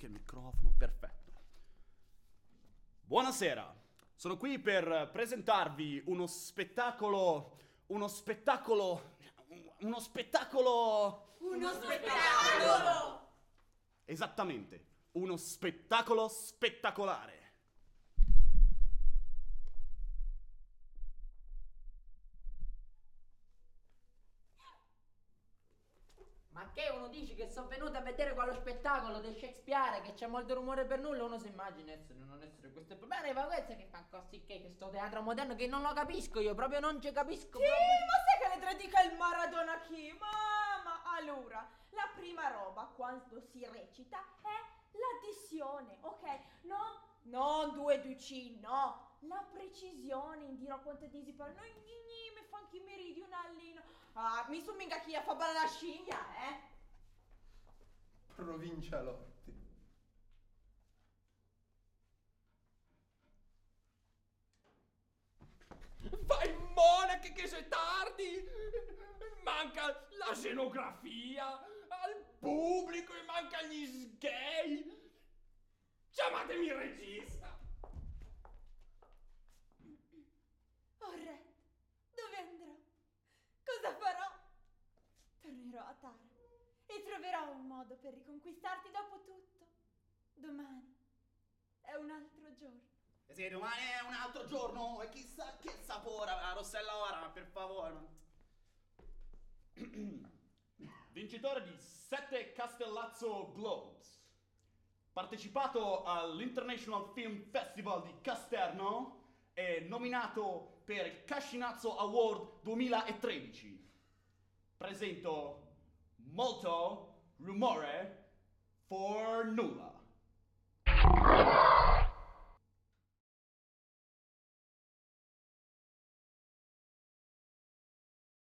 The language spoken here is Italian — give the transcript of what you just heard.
anche il microfono, perfetto. Buonasera, sono qui per presentarvi uno spettacolo... Esattamente, uno spettacolo spettacolare. Ma che uno dice che sono venuto a vedere quello spettacolo di Shakespeare, che c'è molto rumore per nulla, uno si immagina essere non essere questo è problema, ma questo che fa così che sto teatro moderno che non lo capisco io, proprio non ci capisco. Sì, proprio. ma sai che le tre dica il Maradona chi? Ma allora, la prima roba quando si recita è l'addizione, ok? No, non 2 2C, no, la precisione, in dirò quante disi per noi, mi fa anche i meridionali, no. Ah, mi sono mica chi a fa bene la scimmia, Provincialotti. Fai monache che sei tardi! Manca la scenografia! Al pubblico e manca gli sgay! Chiamatemi regista! Oh re, dove andrò? Cosa farò? Tornerò a Tara e troverò un modo per riconquistarti dopo tutto. Domani è un altro giorno. Sì, domani è un altro giorno e chissà che sapore la Rossella ora, per favore. Vincitore di 7 Castellazzo Globes, partecipato all'International Film Festival di Casterno e nominato per il Cascinazzo Award 2013. Presento molto rumore for nulla.